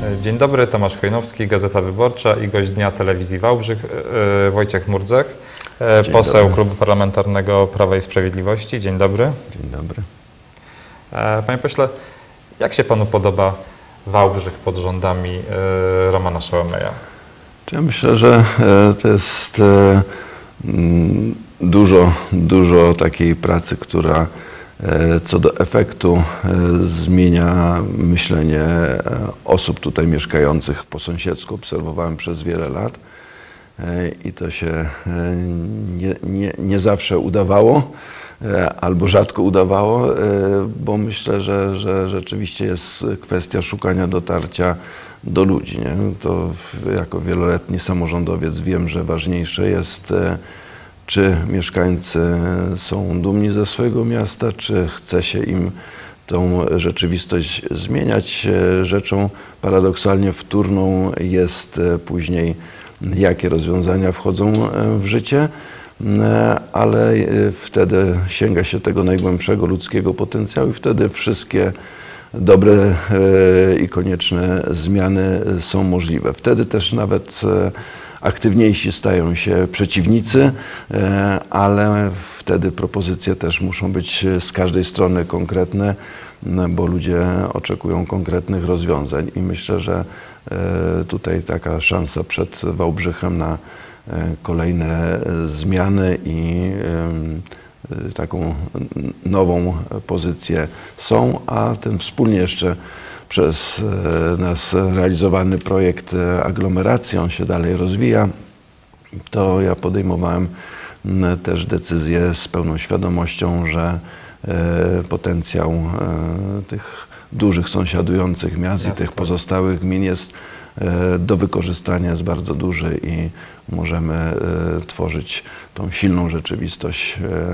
Dzień dobry, Tomasz Chojnowski, Gazeta Wyborcza i gość dnia Telewizji Wałbrzych, Wojciech Murdzek, poseł Klubu Parlamentarnego Prawa i Sprawiedliwości. Dzień dobry. Dzień dobry. Panie pośle, jak się panu podoba Wałbrzych pod rządami Romana Szałameja? Ja myślę, że to jest dużo takiej pracy, która co do efektu zmienia myślenie osób tutaj mieszkających po sąsiedzku. Obserwowałem przez wiele lat i to się nie zawsze udawało albo rzadko udawało, bo myślę, że rzeczywiście jest kwestia szukania dotarcia do ludzi. Nie? To jako wieloletni samorządowiec wiem, że ważniejsze jest, czy mieszkańcy są dumni ze swojego miasta, czy chce się im tą rzeczywistość zmieniać. Rzeczą paradoksalnie wtórną jest później, jakie rozwiązania wchodzą w życie, ale wtedy sięga się tego najgłębszego ludzkiego potencjału i wtedy wszystkie dobre i konieczne zmiany są możliwe. Wtedy też nawet aktywniejsi stają się przeciwnicy, ale wtedy propozycje też muszą być z każdej strony konkretne, bo ludzie oczekują konkretnych rozwiązań i myślę, że tutaj taka szansa przed Wałbrzychem na kolejne zmiany i taką nową pozycję są, a ten wspólnie jeszcze przez nas realizowany projekt aglomeracji, on się dalej rozwija, to ja podejmowałem też decyzję z pełną świadomością, że potencjał tych dużych sąsiadujących miast i tych pozostałych gmin jest do wykorzystania, jest bardzo duży i możemy tworzyć tą silną rzeczywistość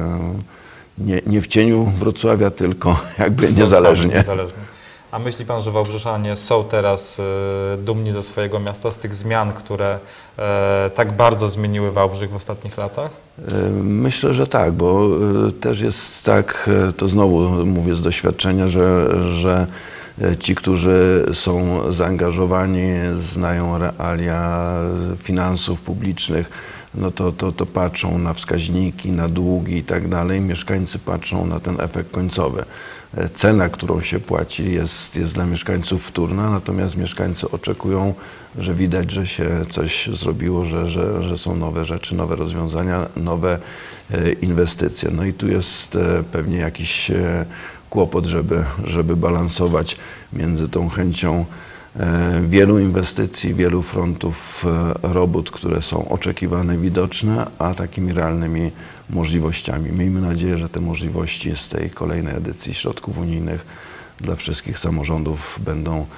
nie w cieniu Wrocławia, tylko jakby niezależnie. A myśli pan, że Wałbrzyszanie są teraz dumni ze swojego miasta, z tych zmian, które tak bardzo zmieniły Wałbrzych w ostatnich latach? Myślę, że tak, bo też jest tak, to znowu mówię z doświadczenia, że ci, którzy są zaangażowani, znają realia finansów publicznych, no to patrzą na wskaźniki, na długi i tak dalej. Mieszkańcy patrzą na ten efekt końcowy. Cena, którą się płaci, jest dla mieszkańców wtórna, natomiast mieszkańcy oczekują, że widać, że się coś zrobiło, że są nowe rzeczy, nowe rozwiązania, nowe inwestycje. No i tu jest pewnie jakiś kłopot, żeby balansować między tą chęcią wielu inwestycji, wielu frontów robót, które są oczekiwane, widoczne, a takimi realnymi możliwościami. Miejmy nadzieję, że te możliwości z tej kolejnej edycji środków unijnych dla wszystkich samorządów będą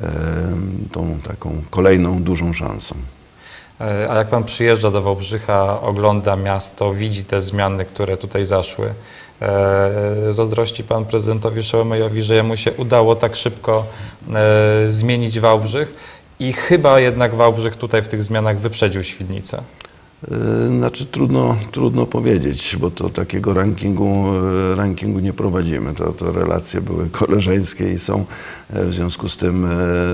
tą taką kolejną dużą szansą. A jak pan przyjeżdża do Wałbrzycha, ogląda miasto, widzi te zmiany, które tutaj zaszły, zazdrości pan prezydentowi Szałamejowi, że jemu się udało tak szybko zmienić Wałbrzych i chyba jednak Wałbrzych tutaj w tych zmianach wyprzedził Świdnicę? Znaczy trudno powiedzieć, bo to takiego rankingu nie prowadzimy. To relacje były koleżeńskie i są w związku z tym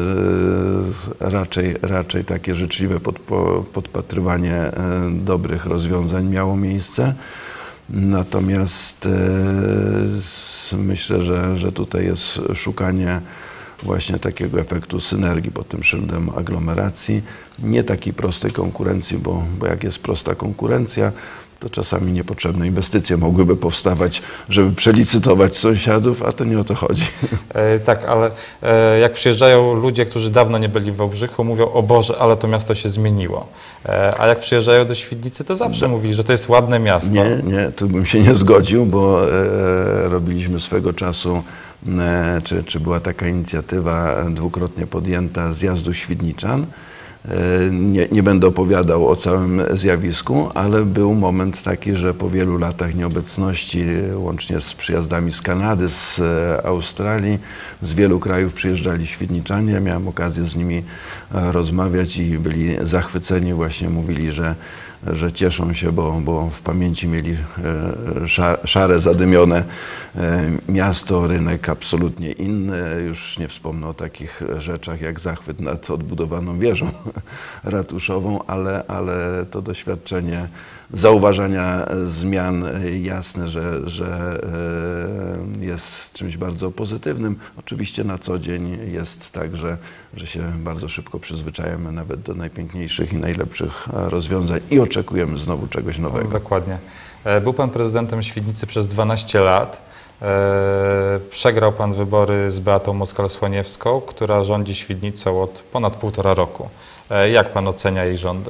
raczej takie życzliwe podpatrywanie dobrych rozwiązań miało miejsce. Natomiast myślę, że tutaj jest szukanie właśnie takiego efektu synergii pod tym szyldem aglomeracji. Nie takiej prostej konkurencji, bo jak jest prosta konkurencja, to czasami niepotrzebne inwestycje mogłyby powstawać, żeby przelicytować sąsiadów, a to nie o to chodzi. Tak, ale jak przyjeżdżają ludzie, którzy dawno nie byli w Wałbrzychu, mówią: o Boże, ale to miasto się zmieniło. A jak przyjeżdżają do Świdnicy, to zawsze mówili, że to jest ładne miasto. Nie, tu bym się nie zgodził, bo robiliśmy swego czasu, czy była taka inicjatywa dwukrotnie podjęta zjazdu Świdniczan. Nie będę opowiadał o całym zjawisku, ale był moment taki, że po wielu latach nieobecności, łącznie z przyjazdami z Kanady, z Australii, z wielu krajów przyjeżdżali Świdniczanie. Miałem okazję z nimi rozmawiać i byli zachwyceni. Właśnie mówili, że że cieszą się, bo w pamięci mieli szare, zadymione miasto, rynek absolutnie inny. Już nie wspomnę o takich rzeczach jak zachwyt nad odbudowaną wieżą ratuszową, ale to doświadczenie zauważania zmian jasne, że jest czymś bardzo pozytywnym. Oczywiście na co dzień jest tak, że się bardzo szybko przyzwyczajamy nawet do najpiękniejszych i najlepszych rozwiązań i oczekujemy znowu czegoś nowego. Dokładnie. Był Pan prezydentem Świdnicy przez 12 lat. Przegrał Pan wybory z Beatą Moskal-Słoniewską, która rządzi Świdnicą od ponad 1,5 roku. Jak Pan ocenia jej rządy?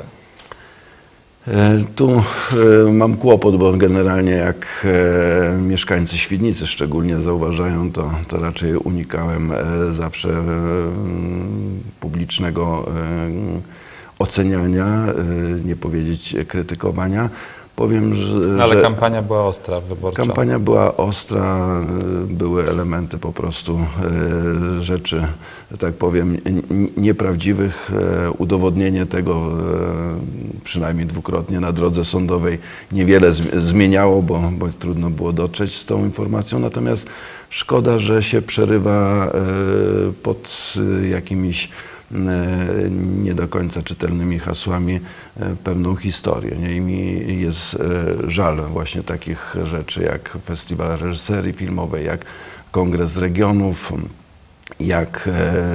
Tu mam kłopot, bo generalnie jak mieszkańcy Świdnicy szczególnie zauważają, to raczej unikałem zawsze publicznego oceniania, nie powiedzieć krytykowania. Powiem, ale kampania była ostra wyborcza. Kampania była ostra, były elementy po prostu rzeczy, że tak powiem, nieprawdziwych. Udowodnienie tego przynajmniej dwukrotnie na drodze sądowej niewiele zmieniało, bo trudno było dotrzeć z tą informacją. Natomiast szkoda, że się przerywa pod jakimiś nie do końca czytelnymi hasłami pewną historię. Nie? I mi jest żal właśnie takich rzeczy jak Festiwal Reżyserii Filmowej, jak Kongres Regionów, jak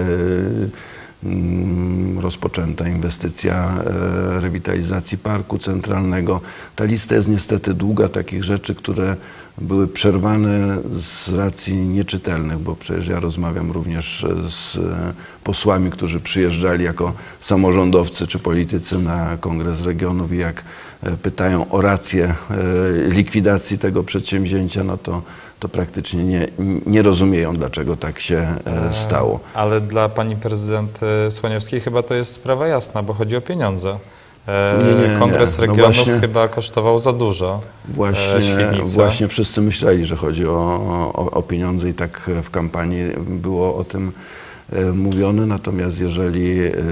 rozpoczęta inwestycja rewitalizacji Parku Centralnego. Ta lista jest niestety długa takich rzeczy, które były przerwane z racji nieczytelnych, bo przecież ja rozmawiam również z posłami, którzy przyjeżdżali jako samorządowcy czy politycy na Kongres Regionów i jak pytają o rację likwidacji tego przedsięwzięcia, no to praktycznie nie rozumieją, dlaczego tak się stało. Ale dla pani prezydent Słoniewskiej chyba to jest sprawa jasna, bo chodzi o pieniądze. Kongres Regionów chyba kosztował za dużo. Właśnie wszyscy myśleli, że chodzi o pieniądze i tak w kampanii było o tym mówione. Natomiast jeżeli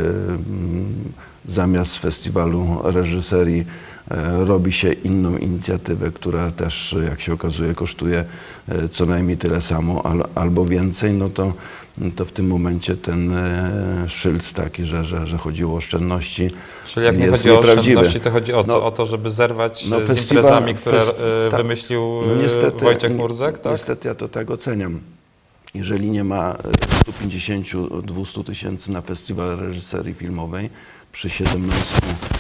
zamiast Festiwalu Reżyserii robi się inną inicjatywę, która też, jak się okazuje, kosztuje co najmniej tyle samo albo więcej, no to w tym momencie ten szyld taki, że chodziło o oszczędności, czyli jak nie chodzi o oszczędności, to chodzi o co? O to, żeby zerwać z imprezami, które wymyślił Wojciech Murdzek? Tak? Niestety ja to tak oceniam. Jeżeli nie ma 150-200 tysięcy na Festiwal Reżyserii Filmowej przy 17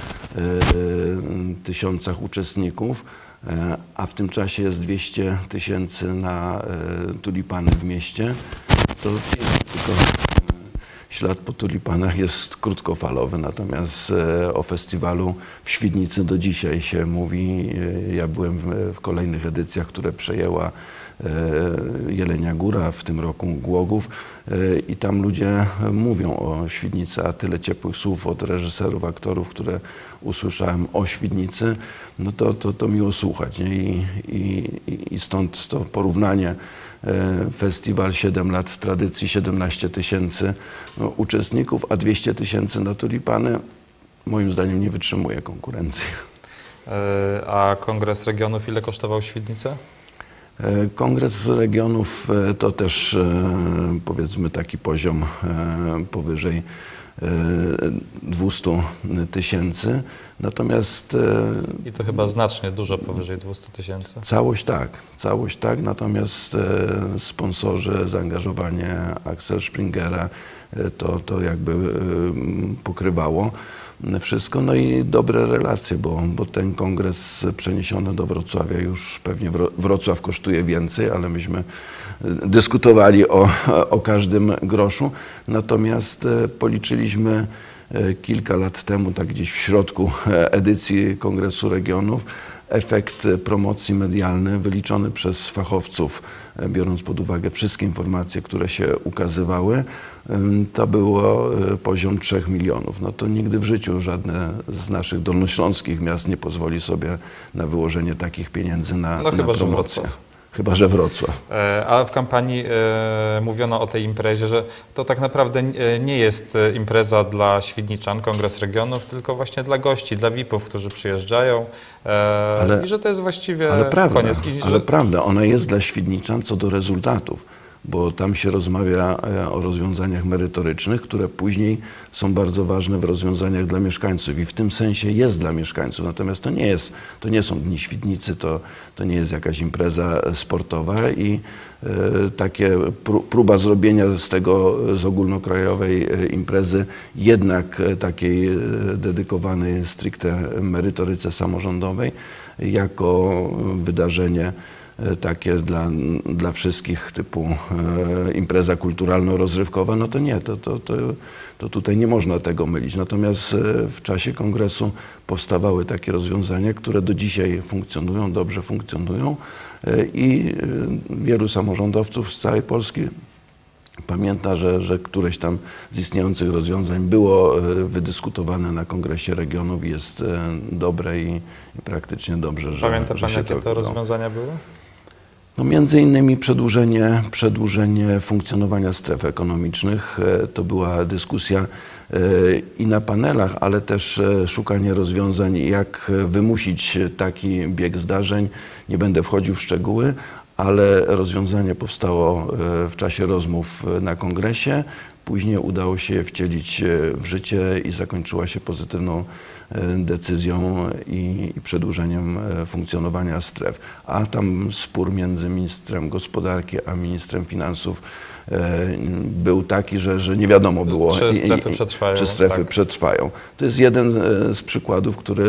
tysiącach uczestników, a w tym czasie jest 200 tysięcy na tulipany w mieście, to tylko ślad po tulipanach jest krótkofalowy. Natomiast o festiwalu w Świdnicy do dzisiaj się mówi. Ja byłem w kolejnych edycjach, które przejęła Jelenia Góra, w tym roku Głogów, i tam ludzie mówią o Świdnicy, a tyle ciepłych słów od reżyserów, aktorów, które usłyszałem o Świdnicy, no to miło słuchać. Nie? I stąd to porównanie. Festiwal, 7 lat tradycji, 17 tysięcy uczestników, a 200 tysięcy na tulipany, moim zdaniem nie wytrzymuje konkurencji. A Kongres Regionów ile kosztował Świdnicę? Kongres Regionów to też powiedzmy taki poziom powyżej 200 tysięcy, natomiast... I to chyba znacznie dużo powyżej 200 tysięcy. Całość tak, natomiast sponsorzy, zaangażowanie Axel Springera to jakby pokrywało wszystko, no i dobre relacje, bo ten kongres przeniesiony do Wrocławia, już pewnie Wrocław kosztuje więcej, ale myśmy dyskutowali o każdym groszu, natomiast policzyliśmy kilka lat temu, tak gdzieś w środku edycji Kongresu Regionów, efekt promocji medialny wyliczony przez fachowców, biorąc pod uwagę wszystkie informacje, które się ukazywały, to było poziom 3 milionów. No to nigdy w życiu żadne z naszych dolnośląskich miast nie pozwoli sobie na wyłożenie takich pieniędzy na promocję. Chyba że Wrocław. Ale w kampanii mówiono o tej imprezie, że to tak naprawdę nie jest impreza dla świdniczan, Kongres Regionów, tylko właśnie dla gości, dla VIP-ów, którzy przyjeżdżają i że to jest właściwie koniec. Ale prawda, ona jest dla świdniczan co do rezultatów, bo tam się rozmawia o rozwiązaniach merytorycznych, które później są bardzo ważne w rozwiązaniach dla mieszkańców i w tym sensie jest dla mieszkańców. Natomiast to nie są Dni Świdnicy, to nie jest jakaś impreza sportowa i takie próba zrobienia z ogólnokrajowej imprezy jednak takiej dedykowanej stricte merytoryce samorządowej jako wydarzenie takie dla wszystkich typu impreza kulturalno-rozrywkowa, no to nie, to tutaj nie można tego mylić. Natomiast w czasie kongresu powstawały takie rozwiązania, które do dzisiaj funkcjonują, dobrze funkcjonują i wielu samorządowców z całej Polski pamięta, że któreś tam z istniejących rozwiązań było wydyskutowane na Kongresie Regionów i jest dobre i praktycznie dobrze, że Pamięta Pan, się jakie to rozwiązania były? No między innymi przedłużenie funkcjonowania stref ekonomicznych. To była dyskusja i na panelach, ale też szukanie rozwiązań, jak wymusić taki bieg zdarzeń. Nie będę wchodził w szczegóły, ale rozwiązanie powstało w czasie rozmów na kongresie. Później udało się je wcielić w życie i zakończyła się pozytywną decyzją i przedłużeniem funkcjonowania stref. A tam spór między ministrem gospodarki a ministrem finansów był taki, że nie wiadomo było, czy strefy przetrwają. Czy strefy przetrwają. To jest jeden z przykładów, który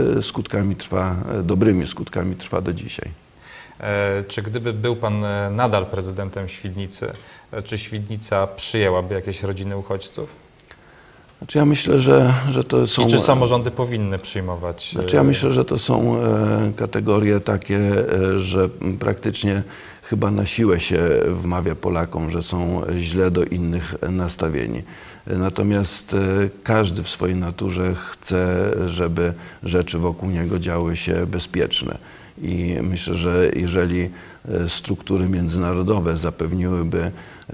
dobrymi skutkami trwa do dzisiaj. Czy gdyby był Pan nadal prezydentem Świdnicy, czy Świdnica przyjęłaby jakieś rodziny uchodźców? Znaczy ja myślę, że to są... I czy samorządy powinny przyjmować? Znaczy ja myślę, że to są kategorie takie, że praktycznie chyba na siłę się wmawia Polakom, że są źle do innych nastawieni. Natomiast każdy w swojej naturze chce, żeby rzeczy wokół niego działy się bezpieczne. I myślę, że jeżeli struktury międzynarodowe zapewniłyby,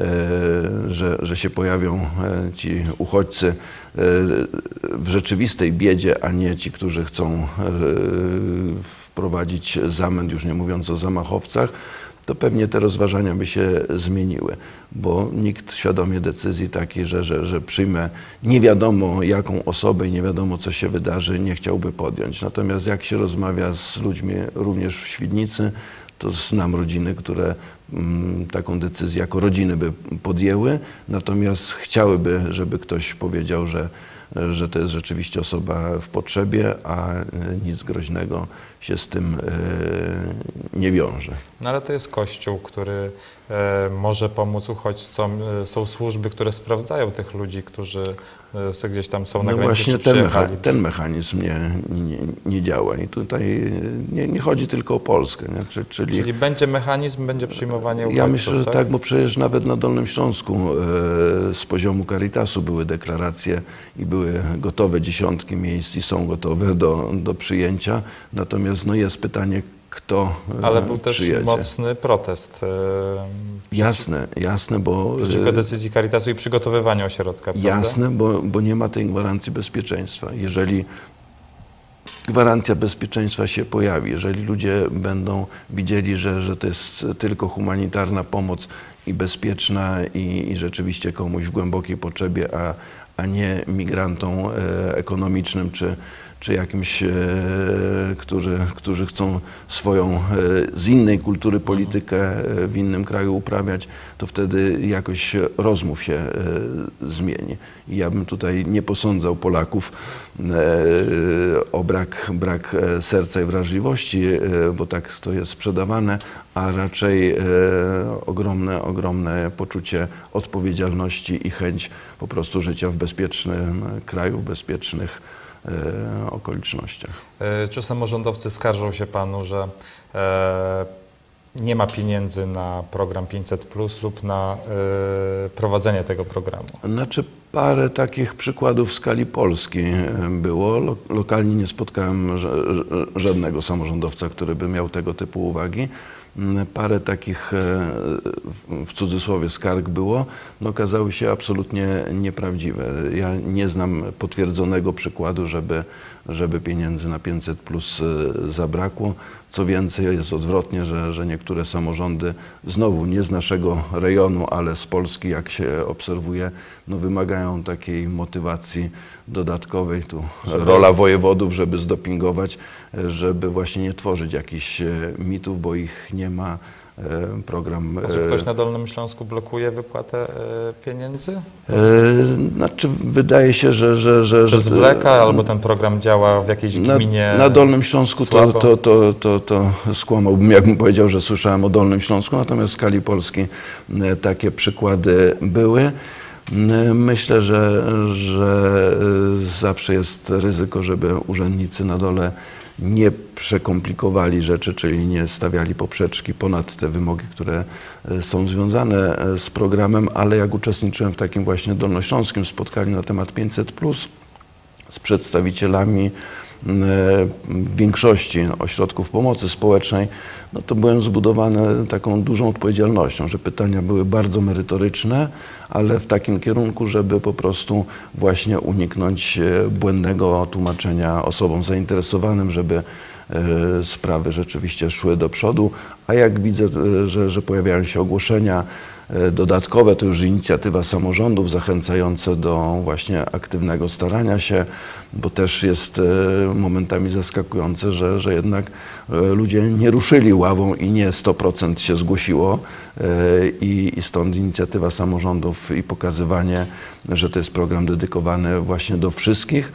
że się pojawią ci uchodźcy w rzeczywistej biedzie, a nie ci, którzy chcą wprowadzić zamęt, już nie mówiąc o zamachowcach, to pewnie te rozważania by się zmieniły, bo nikt świadomie decyzji takiej, że przyjmę nie wiadomo jaką osobę i nie wiadomo co się wydarzy, nie chciałby podjąć. Natomiast jak się rozmawia z ludźmi również w Świdnicy, to znam rodziny, które taką decyzję jako rodziny by podjęły, natomiast chciałyby, żeby ktoś powiedział, że to jest rzeczywiście osoba w potrzebie, a nic groźnego się z tym nie wiąże. No ale to jest Kościół, który może pomóc uchodźcom. Są służby, które sprawdzają tych ludzi, którzy gdzieś tam są na granicy. No właśnie ten mechanizm nie działa i tutaj nie chodzi tylko o Polskę. Nie? Czyli będzie mechanizm, będzie przyjmowanie uchodźców? Ja myślę, że tak, bo przecież nawet na Dolnym Śląsku z poziomu Caritasu były deklaracje i były gotowe dziesiątki miejsc i są gotowe do przyjęcia. Natomiast no jest pytanie, kto Ale był przyjedzie. też mocny protest. Jasne, bo... Przeciwko decyzji Caritasu i przygotowywaniu ośrodka, prawda? Jasne, bo nie ma tej gwarancji bezpieczeństwa. Jeżeli gwarancja bezpieczeństwa się pojawi, jeżeli ludzie będą widzieli, że to jest tylko humanitarna pomoc i bezpieczna i rzeczywiście komuś w głębokiej potrzebie, a nie migrantom ekonomicznym czy jakimś, którzy chcą swoją z innej kultury politykę w innym kraju uprawiać, to wtedy jakoś rozmów się zmieni. I ja bym tutaj nie posądzał Polaków o brak serca i wrażliwości, bo tak to jest sprzedawane, a raczej ogromne poczucie odpowiedzialności i chęć po prostu życia w bezpiecznym kraju, w bezpiecznych okolicznościach. Czy samorządowcy skarżą się Panu, że nie ma pieniędzy na program 500+ lub na prowadzenie tego programu? Znaczy parę takich przykładów w skali Polski było. Lokalnie nie spotkałem żadnego samorządowca, który by miał tego typu uwagi. parę takich w cudzysłowie skarg było, no okazały się absolutnie nieprawdziwe. Ja nie znam potwierdzonego przykładu, żeby pieniędzy na 500+ zabrakło. Co więcej, jest odwrotnie, że niektóre samorządy, znowu nie z naszego rejonu, ale z Polski, jak się obserwuje, no wymagają takiej motywacji dodatkowej. Tu rola wojewodów, żeby zdopingować, żeby właśnie nie tworzyć jakichś mitów, bo ich nie ma. Program. Czy ktoś na Dolnym Śląsku blokuje wypłatę pieniędzy? Znaczy, wydaje się, że czy zwleka, albo ten program działa w jakiejś gminie? Na Dolnym Śląsku to skłamałbym, jakbym powiedział, że słyszałem o Dolnym Śląsku, natomiast w skali Polski takie przykłady były. Myślę, że zawsze jest ryzyko, żeby urzędnicy na dole nie przekomplikowali rzeczy, czyli nie stawiali poprzeczki ponad te wymogi, które są związane z programem, ale jak uczestniczyłem w takim właśnie dolnośląskim spotkaniu na temat 500+ z przedstawicielami większości ośrodków pomocy społecznej, no to byłem zbudowany taką dużą odpowiedzialnością, że pytania były bardzo merytoryczne, ale w takim kierunku, żeby po prostu właśnie uniknąć błędnego tłumaczenia osobom zainteresowanym, żeby sprawy rzeczywiście szły do przodu. A jak widzę, że pojawiają się ogłoszenia dodatkowe, to już inicjatywa samorządów zachęcające do właśnie aktywnego starania się, bo też jest momentami zaskakujące, że jednak ludzie nie ruszyli ławą i nie 100% się zgłosiło i stąd inicjatywa samorządów i pokazywanie, że to jest program dedykowany właśnie do wszystkich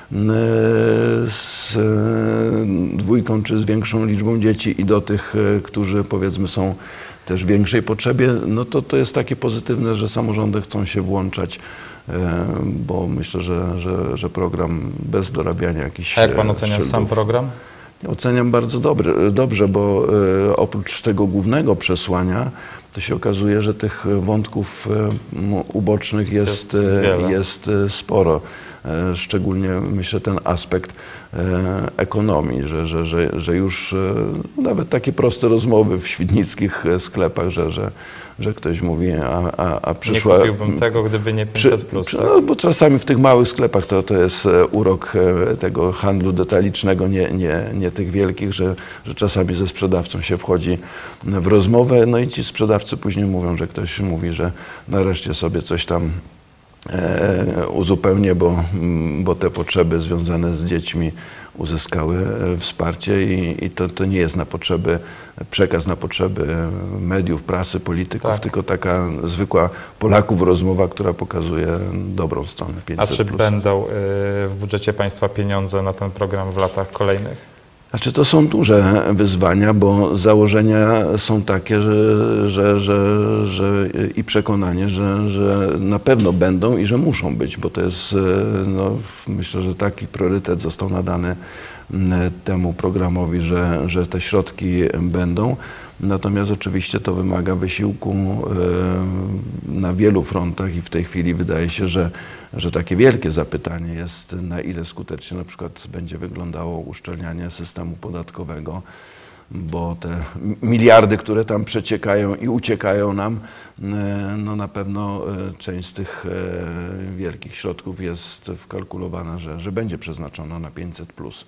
z dwójką czy z większą liczbą dzieci i do tych, którzy powiedzmy są też w większej potrzebie, no to jest takie pozytywne, że samorządy chcą się włączać, bo myślę, że program bez dorabiania jakichś... A jak pan ocenia sam program? Oceniam bardzo dobrze, bo oprócz tego głównego przesłania, to się okazuje, że tych wątków ubocznych jest sporo. Szczególnie myślę ten aspekt ekonomii, że już nawet takie proste rozmowy w świdnickich sklepach, że ktoś mówi, a przyszła... Nie kupiłbym tego, gdyby nie 500+. Tak? No, bo czasami w tych małych sklepach to jest urok tego handlu detalicznego, nie tych wielkich, że czasami ze sprzedawcą się wchodzi w rozmowę, no i ci sprzedawcy później mówią, że ktoś mówi, że nareszcie sobie coś tam uzupełnię, bo te potrzeby związane z dziećmi uzyskały wsparcie i to nie jest przekaz na potrzeby mediów, prasy, polityków, tak, tylko taka zwykła Polaków rozmowa, która pokazuje dobrą stronę 500+. A czy będą w budżecie państwa pieniądze na ten program w latach kolejnych? Znaczy to są duże wyzwania, bo założenia są takie, że i przekonanie, że na pewno będą i że muszą być, bo to jest, no, myślę, że taki priorytet został nadany temu programowi, że te środki będą. Natomiast oczywiście to wymaga wysiłku na wielu frontach i w tej chwili wydaje się, że takie wielkie zapytanie jest, na ile skutecznie na przykład będzie wyglądało uszczelnianie systemu podatkowego, bo te miliardy, które tam przeciekają i uciekają nam, no na pewno część z tych wielkich środków jest wkalkulowana, że będzie przeznaczona na 500+.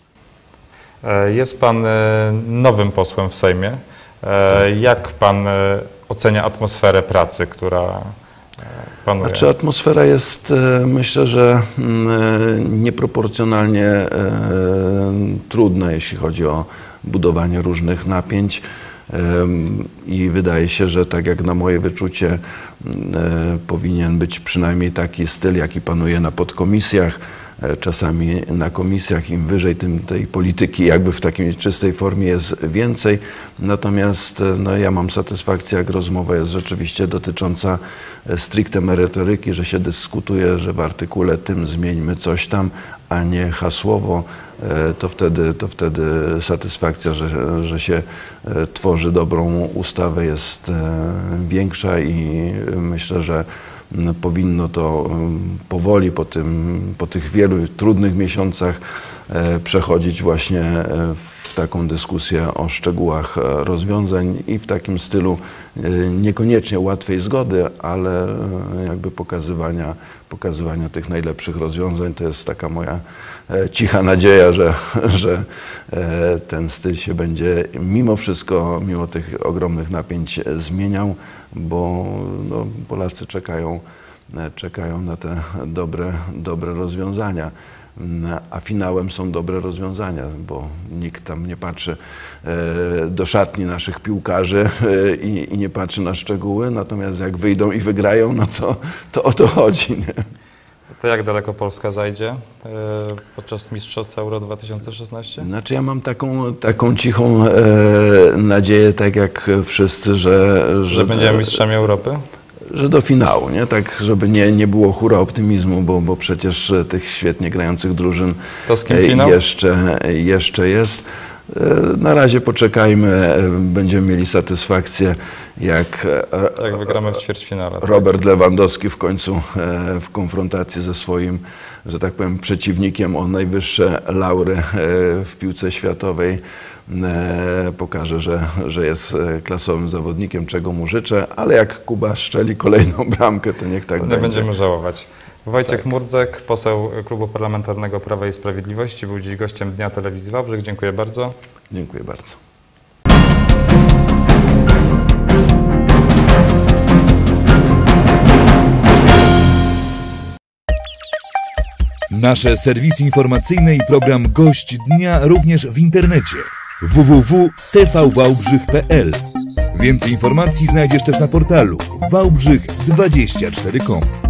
Jest pan nowym posłem w Sejmie. Jak pan ocenia atmosferę pracy, która panuje? Znaczy atmosfera jest, myślę, że nieproporcjonalnie trudna, jeśli chodzi o budowanie różnych napięć i wydaje się, że tak jak na moje wyczucie powinien być przynajmniej taki styl, jaki panuje na podkomisjach, czasami na komisjach, im wyżej, tym tej polityki jakby w takiej czystej formie jest więcej. Natomiast no, ja mam satysfakcję, jak rozmowa jest rzeczywiście dotycząca stricte merytoryki, że się dyskutuje, że w artykule tym zmieńmy coś tam, a nie hasłowo, to wtedy satysfakcja, że się tworzy dobrą ustawę, jest większa i myślę, że powinno to powoli po tych wielu trudnych miesiącach przechodzić właśnie w taką dyskusję o szczegółach rozwiązań i w takim stylu niekoniecznie łatwej zgody, ale jakby pokazywania tych najlepszych rozwiązań. To jest taka moja cicha nadzieja, że ten styl się będzie mimo wszystko, mimo tych ogromnych napięć zmieniał, bo no, Polacy czekają na te dobre rozwiązania. A finałem są dobre rozwiązania, bo nikt tam nie patrzy do szatni naszych piłkarzy i nie patrzy na szczegóły, natomiast jak wyjdą i wygrają, no to o to chodzi. Nie? To jak daleko Polska zajdzie podczas Mistrzostw Euro 2016? Znaczy ja mam taką cichą nadzieję, tak jak wszyscy, że będziemy mistrzami Europy? Że do finału, nie? Tak, żeby nie było hura optymizmu, bo przecież tych świetnie grających drużyn jeszcze jest. Na razie poczekajmy, będziemy mieli satysfakcję, jak wygramy w ćwierćfinale. Robert Lewandowski w końcu w konfrontacji ze swoim, że tak powiem, przeciwnikiem o najwyższe laury w piłce światowej pokaże, że jest klasowym zawodnikiem, czego mu życzę, ale jak Kuba strzeli kolejną bramkę, to niech tak będzie. Nie będziemy żałować. Wojciech Murdzek, poseł Klubu Parlamentarnego Prawa i Sprawiedliwości, był dziś gościem Dnia Telewizji Wałbrzych. Dziękuję bardzo. Dziękuję bardzo. Nasze serwisy informacyjne i program Gość Dnia również w internecie www.tvwałbrzych.pl. Więcej informacji znajdziesz też na portalu wałbrzych24.com.